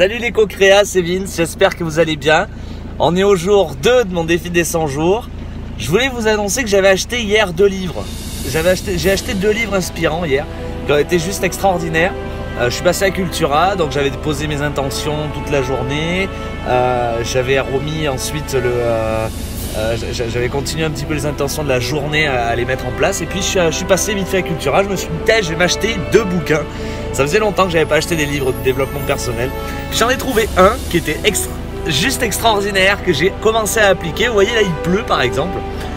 Salut les co-créas, c'est Vince, j'espère que vous allez bien. On est au jour 2 de mon défi des 100 jours. Je voulais vous annoncer que j'avais acheté hier 2 livres. J'ai acheté 2 livres inspirants hier, qui ont été juste extraordinaires. Je suis passé à Cultura, donc j'avais déposé mes intentions toute la journée. J'avais remis ensuite j'avais continué un petit peu les intentions de la journée à les mettre en place. Et puis je suis passé vite fait à Cultura. Je me suis dit, je vais m'acheter 2 bouquins. Ça faisait longtemps que j'avais pas acheté des livres de développement personnel. J'en ai trouvé un qui était juste extraordinaire, que j'ai commencé à appliquer. Vous voyez là, il pleut par exemple.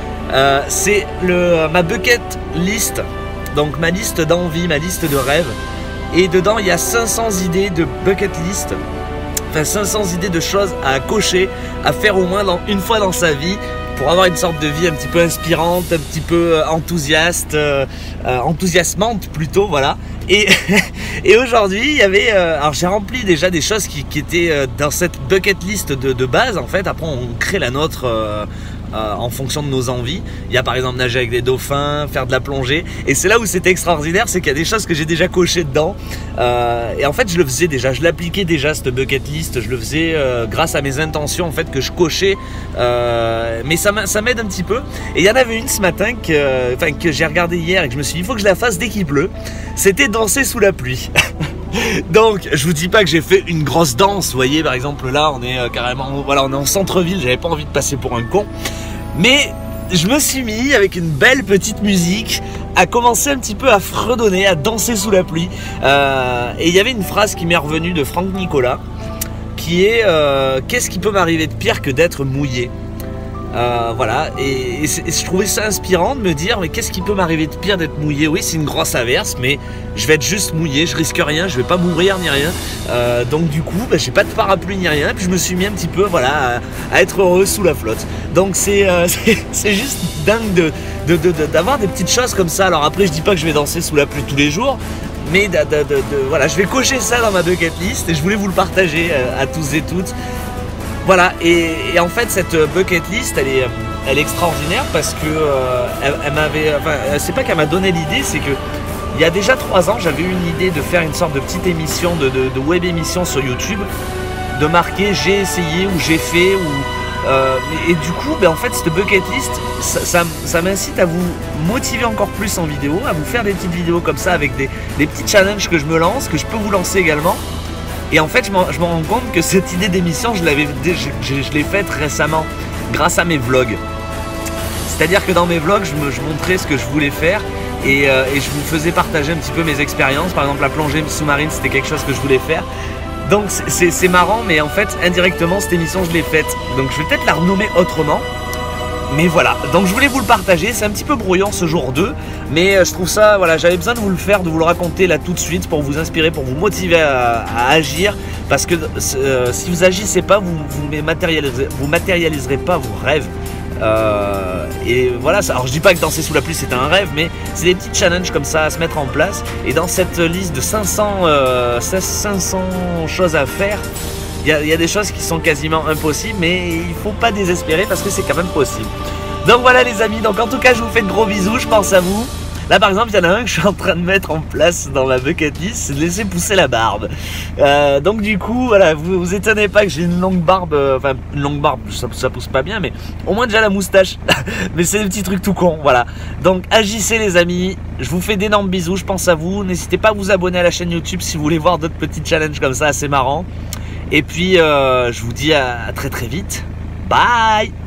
C'est ma bucket list, donc ma liste d'envie, ma liste de rêves. Et dedans, il y a 500 idées de bucket list. Enfin, 500 idées de choses à cocher, à faire au moins une fois dans sa vie, pour avoir une sorte de vie un petit peu inspirante, un petit peu enthousiaste, enthousiasmante plutôt, voilà. Et aujourd'hui, il y avait, alors j'ai rempli déjà des choses qui étaient dans cette bucket list de base en fait. Après, on crée la nôtre en fonction de nos envies. Il y a par exemple nager avec des dauphins, faire de la plongée. Et c'est là où c'était extraordinaire, c'est qu'il y a des choses que j'ai déjà cochées dedans. Et en fait, je le faisais déjà, je l'appliquais déjà cette bucket list. Je le faisais grâce à mes intentions en fait que je cochais. Mais ça m'aide un petit peu. Et il y en avait une ce matin que j'ai regardé hier et que je me suis dit, il faut que je la fasse dès qu'il pleut. C'était danser sous la pluie. Donc je vous dis pas que j'ai fait une grosse danse, vous voyez par exemple là on est carrément, voilà, on est en centre-ville, j'avais pas envie de passer pour un con. Mais je me suis mis avec une belle petite musique à commencer un petit peu à fredonner, à danser sous la pluie. Et il y avait une phrase qui m'est revenue de Franck Nicolas qui est qu'est-ce qui peut m'arriver de pire que d'être mouillé? Voilà, et je trouvais ça inspirant de me dire, mais qu'est-ce qui peut m'arriver de pire d'être mouillé? Oui, c'est une grosse averse, mais je vais être juste mouillé, je risque rien, je vais pas mourir ni rien. Donc du coup, j'ai pas de parapluie ni rien, et puis je me suis mis un petit peu, voilà, à être heureux sous la flotte. Donc c'est juste dingue d'avoir des petites choses comme ça. Alors après, je dis pas que je vais danser sous la pluie tous les jours, mais voilà, je vais cocher ça dans ma bucket list, et je voulais vous le partager à tous et toutes. Voilà, et en fait cette bucket list elle est extraordinaire parce que elle m'avait, enfin c'est pas qu'elle m'a donné l'idée, c'est que il y a déjà 3 ans j'avais eu une idée de faire une sorte de petite émission, de web émission sur YouTube, de marquer j'ai essayé ou j'ai fait et du coup en fait cette bucket list ça m'incite à vous motiver encore plus en vidéo, à vous faire des petites vidéos comme ça avec des petits challenges que je me lance, que je peux vous lancer également. Et en fait, je me rends compte que cette idée d'émission, je l'ai faite récemment grâce à mes vlogs. C'est-à-dire que dans mes vlogs, je montrais ce que je voulais faire et je vous faisais partager un petit peu mes expériences. Par exemple, la plongée sous-marine, c'était quelque chose que je voulais faire. Donc c'est marrant, mais en fait, indirectement, cette émission, je l'ai faite. Donc je vais peut-être la renommer autrement. Mais voilà, donc je voulais vous le partager, c'est un petit peu brouillon ce jour 2, mais je trouve ça, voilà, j'avais besoin de vous le faire, de vous le raconter là tout de suite pour vous inspirer, pour vous motiver à agir, parce que si vous agissez pas, vous matérialiserez pas vos rêves. Et voilà, alors je dis pas que danser sous la pluie c'est un rêve, mais c'est des petits challenges comme ça à se mettre en place, et dans cette liste de 500 choses à faire, il y a des choses qui sont quasiment impossibles, mais il ne faut pas désespérer parce que c'est quand même possible. Donc voilà les amis, donc en tout cas je vous fais de gros bisous, je pense à vous. Là par exemple il y en a un que je suis en train de mettre en place dans ma bucket list, c'est de laisser pousser la barbe. Donc du coup voilà, vous étonnez pas que j'ai une longue barbe, enfin une longue barbe ça pousse pas bien, mais au moins déjà la moustache. Mais c'est des petits trucs tout cons, voilà. Donc agissez les amis, je vous fais d'énormes bisous, je pense à vous. N'hésitez pas à vous abonner à la chaîne YouTube si vous voulez voir d'autres petits challenges comme ça assez marrants. Et puis je vous dis à très très vite. Bye!